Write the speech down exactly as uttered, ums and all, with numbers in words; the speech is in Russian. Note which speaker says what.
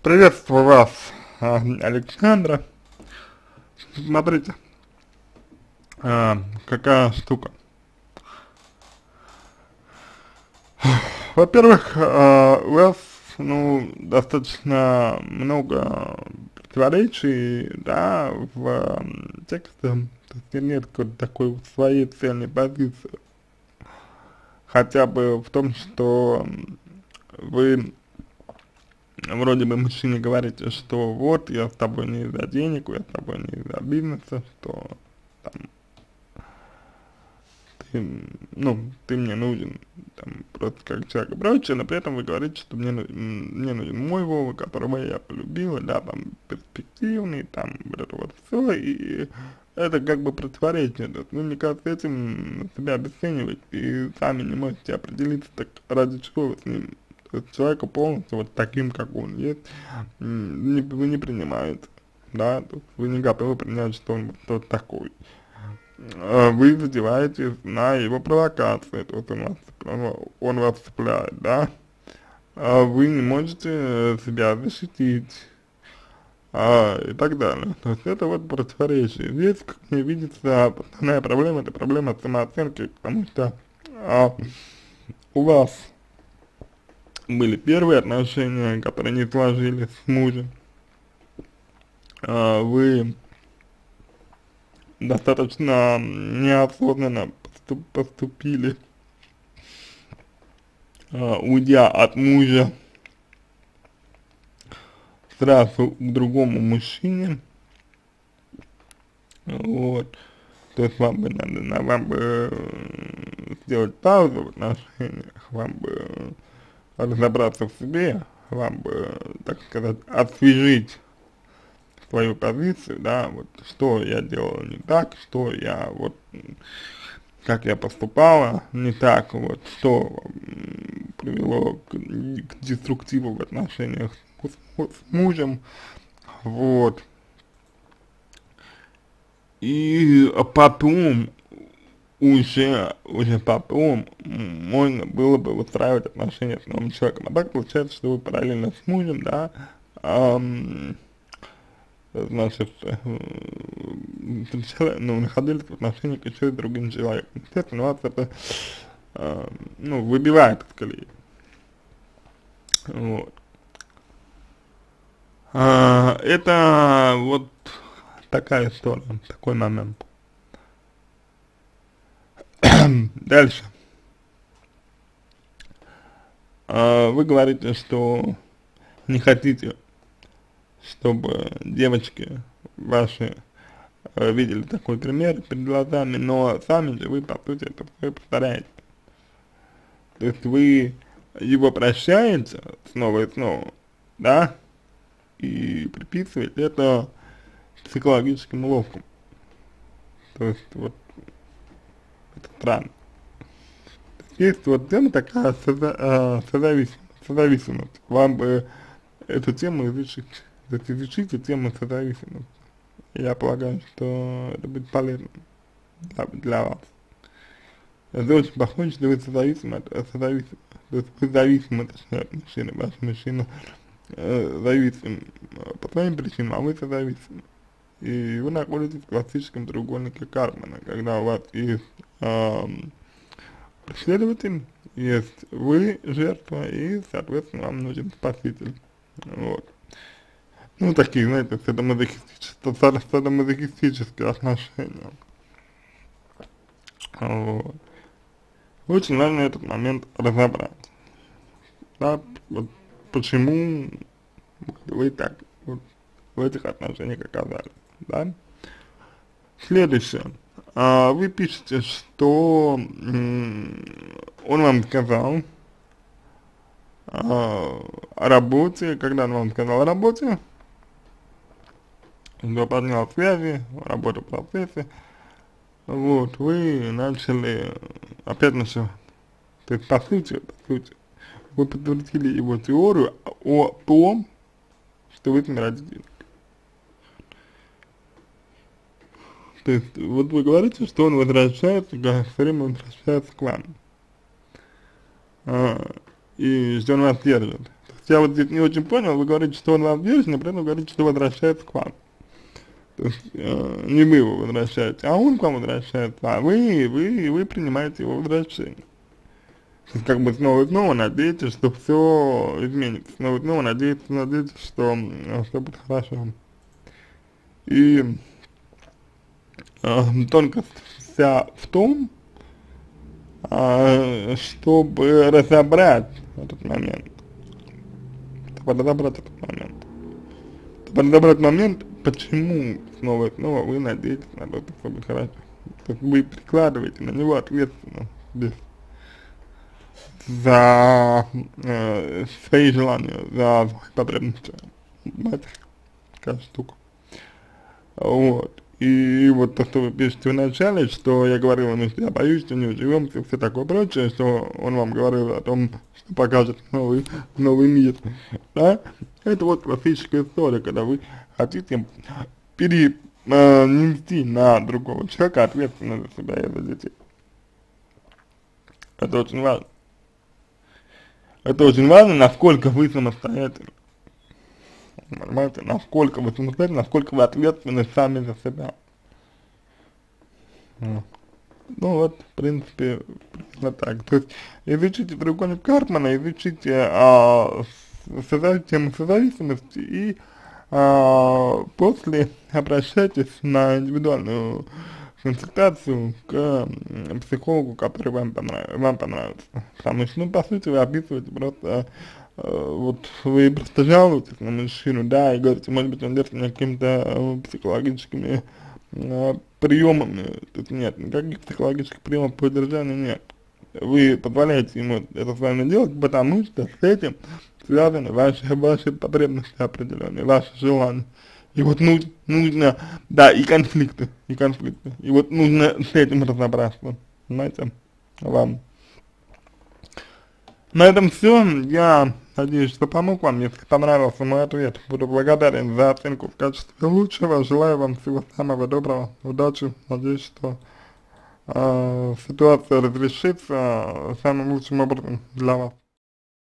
Speaker 1: Приветствую вас, а, Александра. Смотрите, а, какая штука. Во-первых, а, у вас, ну, достаточно много противоречий, да, в м, тексте, то есть нет какой-то такой вот своей цельной позиции. Хотя бы в том, что м, вы вроде бы мужчине говорите, что вот, я с тобой не из-за денег, я с тобой не из-за бизнеса, что там, ты, ну, ты мне нужен, там, просто как человек и прочее, но при этом вы говорите, что мне, ну- мне нужен мой Вова, которого я полюбила, да, там, перспективный, там, вот это вот все, и это как бы противоречие, то есть вы, мне кажется, этим себя обесцениваете, и сами не можете определиться, так ради чего вы с ним. То есть человека полностью вот таким, как он есть, м, не, вы не принимаете, да, то есть вы не готовы принять, что он вот такой. А вы задеваете на его провокации, то есть он вас, он, он вас цепляет, да, а вы не можете э, себя защитить, а, и так далее. То есть это вот противоречие. Здесь, как мне видится, основная проблема — это проблема самооценки, потому что а, у вас были первые отношения, которые не сложились с мужем, а, вы достаточно неосознанно поступ поступили, а, уйдя от мужа сразу к другому мужчине, вот, то есть вам бы надо, на- вам бы э, сделать паузу в отношениях, вам бы разобраться в себе, вам бы, так сказать, освежить свою позицию, да, вот, что я делал не так, что я, вот, как я поступала не так, вот, что м, привело к, к деструктиву в отношениях с, с мужем, вот. И потом, уже, уже потом можно было бы выстраивать отношения с новым человеком. А так получается, что вы параллельно с мужем, да, ам, значит, э, встречали, ну, находились в отношениях еще и с другим человеком. Естественно, вас это, а, ну, выбивает из колеи. Вот. А, это вот такая история, такой момент. Дальше. А, вы говорите, что не хотите, чтобы девочки ваши э, видели такой пример перед глазами, но сами же вы, по сути, это все повторяете. То есть вы его прощаете снова и снова, да, и приписываете это психологическим уловкам. То есть вот это странно. Есть вот тема такая соза, а, созависимость, созависимость. Вам бы эту тему изучить, то есть изучите тему созависимости. Я полагаю, что это будет полезно для, для вас. Это очень похоже, что вы созависимы от, от созависимы. То есть вы зависимы, точнее, от мужчины. Ваш мужчина э, зависим э, по своим причинам, а вы созависимы. И вы находитесь в классическом треугольнике Карпмана, когда у вас есть эм, преследователь, есть вы, жертва, и, соответственно, вам нужен спаситель. Вот. Ну, такие, знаете, садомазохистические, садомазохистические отношения. Вот. Очень важно этот момент разобрать. Да, вот почему вы так вот в этих отношениях оказались, да? Следующее. А, вы пишете, что м, он вам сказал а, о работе, когда он вам сказал о работе, что поднял связи, работу в процессе, вот, вы начали опять начали, то есть по сути, по сути, вы подтвердили его теорию о том, что вы с ним родители. То есть, вот вы говорите, что он возвращается, все время возвращается к вам, а, и что он вас держит. То я вот здесь не очень понял, вы говорите, что он вам верен, но при этом говорите, что возвращается к вам. То есть, э, не вы его возвращаете, а он к вам возвращается, а вы, вы, вы принимаете его возвращение. То есть, как бы снова и снова надеетесь, что все изменится, снова и снова надеетесь, надеетесь, что все будет хорошо. И э, тонкость вся в том, э, чтобы разобрать этот момент, чтобы разобрать этот момент, чтобы разобрать момент, почему снова и снова вы надеетесь на то, что все будет хорошо. То есть вы прикладываете на него ответственность здесь за э, свои желания, за свои потребности. Понимаете, такая штука. Вот. И вот то, что вы пишете в начале, что я говорил ему, что я боюсь, что не уживемся, все такое прочее, что он вам говорил о том, что покажет новый, новый мир, да, это вот классическая история, когда вы хотите перенести на другого человека ответственность за себя и за детей. Это очень важно. Это очень важно, насколько вы самостоятельны. Понимаете, насколько вы самостоятельны, насколько вы ответственны сами за себя. Ну вот, в принципе, примерно так. То есть, изучите треугольник Карпмана, изучите а, тему созависимости и а, после обращайтесь на индивидуальную консультацию к психологу, который вам, понрав, вам понравится. Потому что, ну, по сути, вы описываете просто, э, вот, вы просто жалуетесь на мужчину, да, и говорите, может быть, он держит меня какими-то э, психологическими э, приемами. Тут нет, никаких психологических приемов по удержанию нет. Вы позволяете ему это с вами делать, потому что с этим связаны ваши, ваши потребности определенные, ваши желания. И вот нужно, нужно, да, и конфликты, и конфликты. И вот нужно с этим разобраться, понимаете, вам. На этом все. Я надеюсь, что помог вам. Если понравился мой ответ, буду благодарен за оценку в качестве лучшего. Желаю вам всего самого доброго, удачи. Надеюсь, что э, ситуация разрешится самым лучшим образом для вас.